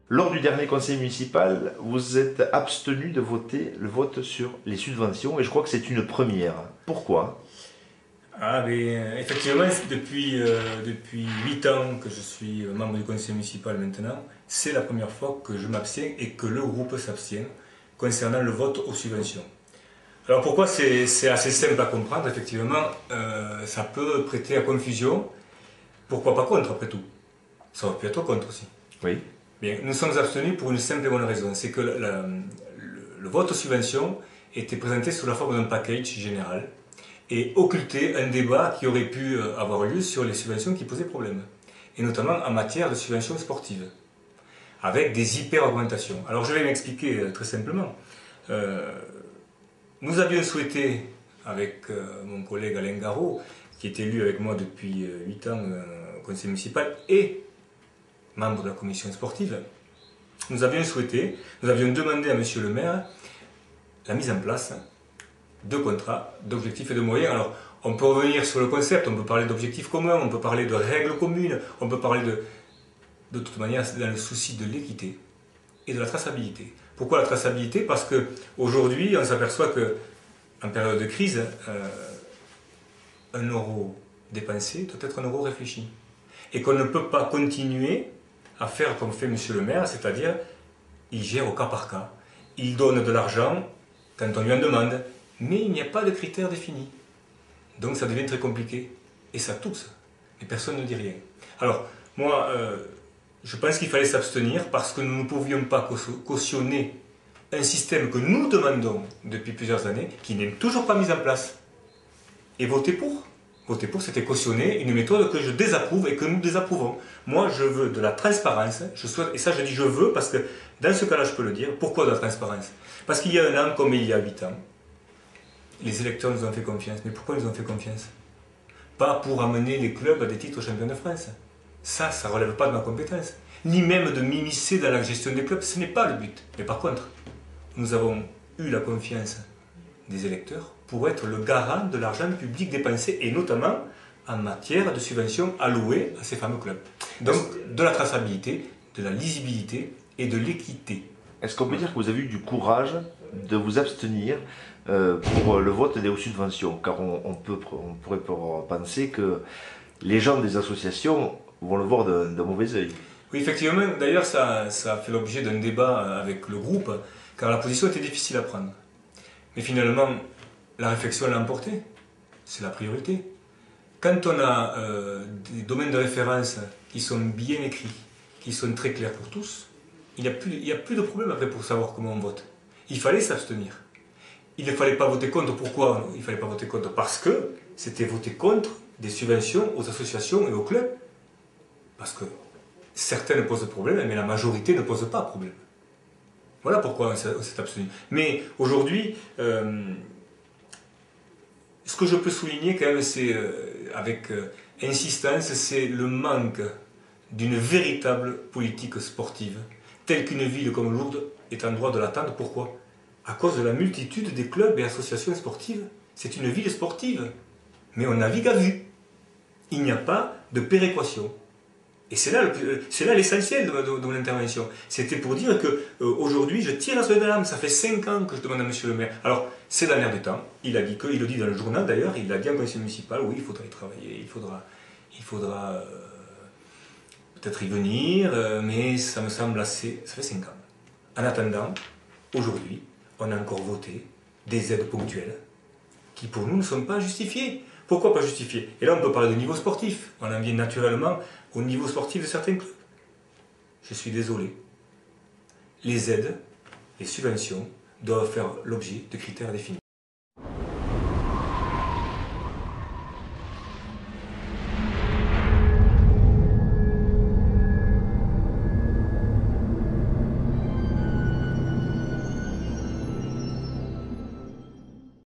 Lors du dernier conseil municipal, vous êtes abstenu de voter le vote sur les subventions et je crois que c'est une première. Pourquoi? Effectivement, depuis 8 ans que je suis membre du conseil municipal maintenant, c'est la première fois que je m'abstiens et que le groupe s'abstient concernant le vote aux subventions. Alors pourquoi c'est assez simple à comprendre, effectivement, ça peut prêter à confusion. Pourquoi pas contre après tout? Ça aurait pu être contre aussi. Oui. Bien, nous sommes abstenus pour une simple et bonne raison, c'est que le vote aux subventions était présenté sous la forme d'un package général et occultait un débat qui aurait pu avoir lieu sur les subventions qui posaient problème, et notamment en matière de subventions sportives, avec des hyper-augmentations. Alors je vais m'expliquer très simplement. Nous avions souhaité, avec mon collègue Alain Garot, qui est élu avec moi depuis 8 ans au conseil municipal et membre de la commission sportive, nous avions demandé à monsieur le maire la mise en place de contrats, d'objectifs et de moyens. Alors, on peut revenir sur le concept, on peut parler d'objectifs communs, on peut parler de règles communes, on peut parler de toute manière dans le souci de l'équité et de la traçabilité. Pourquoi la traçabilité? Parce qu'aujourd'hui, on s'aperçoit qu'en période de crise, 1 € dépensé doit être 1 € réfléchi. Et qu'on ne peut pas continuer à faire comme fait monsieur le maire, c'est-à-dire il gère au cas par cas. Il donne de l'argent quand on lui en demande, mais il n'y a pas de critères définis. Donc ça devient très compliqué. Et ça tousse. Et personne ne dit rien. Alors, moi, je pense qu'il fallait s'abstenir parce que nous ne pouvions pas cautionner un système que nous demandons depuis plusieurs années, qui n'est toujours pas mis en place. Et voter pour. Voter pour, c'était cautionner une méthode que je désapprouve et que nous désapprouvons. Moi, je veux de la transparence, et ça je dis je veux parce que dans ce cas-là, je peux le dire. Pourquoi de la transparence? Parce qu'il y a 1 an, comme il y a 8 ans, les électeurs nous ont fait confiance. Mais pourquoi ils nous ont fait confiance? Pas pour amener les clubs à des titres champions de France. Ça ne relève pas de ma compétence. Ni même de m'immiscer dans la gestion des clubs, ce n'est pas le but. Mais par contre, nous avons eu la confiance des électeurs pour être le garant de l'argent public dépensé, et notamment en matière de subventions allouées à ces fameux clubs. Donc, de la traçabilité, de la lisibilité et de l'équité. Est-ce qu'on peut dire que vous avez eu du courage de vous abstenir pour le vote des subventions? Car on pourrait penser que les gens des associations vont le voir d'un mauvais œil. Oui, effectivement, d'ailleurs, ça a fait l'objet d'un débat avec le groupe, car la position était difficile à prendre. Mais finalement, la réflexion l'a emporté. C'est la priorité. Quand on a des domaines de référence qui sont bien écrits, qui sont très clairs pour tous, il n'y a plus de problème après pour savoir comment on vote. Il fallait s'abstenir. Il ne fallait pas voter contre. Pourquoi il ne fallait pas voter contre? Parce que c'était voter contre des subventions aux associations et aux clubs. Parce que certaines posent problème, mais la majorité ne pose pas problème. Voilà pourquoi on s'est abstenu. Mais aujourd'hui, ce que je peux souligner quand même, c'est avec insistance, c'est le manque d'une véritable politique sportive, telle qu'une ville comme Lourdes est en droit de l'attendre. Pourquoi? À cause de la multitude des clubs et associations sportives. C'est une ville sportive, mais on navigue à vue. Il n'y a pas de péréquation. Et c'est là l'essentiel de mon intervention. C'était pour dire qu'aujourd'hui, je tire la sonnette d'alarme. Ça fait 5 ans que je demande à monsieur le maire. Alors, c'est dans l'air du temps. Il a dit il le dit dans le journal d'ailleurs, il l'a dit en conseil municipal, oui, il faudra y travailler, il faudra peut-être y venir, mais ça me semble assez. Ça fait 5 ans. En attendant, aujourd'hui, on a encore voté des aides ponctuelles qui pour nous ne sont pas justifiées. Pourquoi pas justifiées? Et là, on peut parler de niveau sportif. On en vient naturellement au niveau sportif de certains clubs. Je suis désolé. Les aides, les subventions doivent faire l'objet de critères définis.